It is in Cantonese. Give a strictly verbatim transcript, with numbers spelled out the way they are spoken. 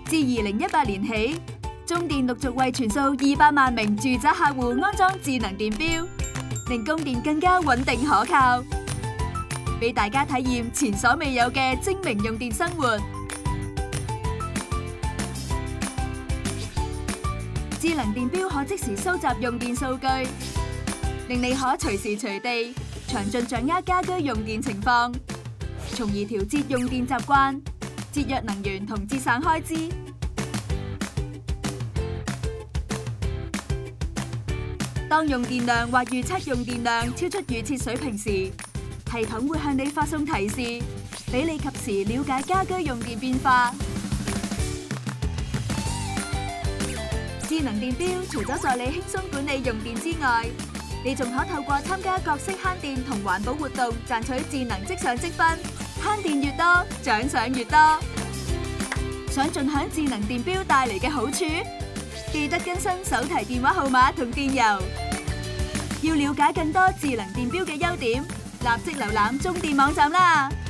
自二零一八年起，中電陸續為全數二百萬名住宅客戶安裝智能電錶，令供電更加穩定可靠，俾大家體驗前所未有嘅精明用電生活。智能電錶可即時收集用電數據，令你可隨時隨地詳盡掌握家居用電情況，從而調節用電習慣，節約能源同節省開支。當用電量或預測用電量超出預設水平時，系統會向你發送提示，俾你及時了解家居用電變化。智能電錶除咗助你輕鬆管理用電之外，你仲可透過參加各式慳電同環保活動賺取智能積上積分，慳電越多，獎賞越多。想盡享智能電錶帶嚟嘅好處，記得更新手提電話號碼同電郵。要了解更多智能電錶嘅優點，立即瀏覽中電網站啦！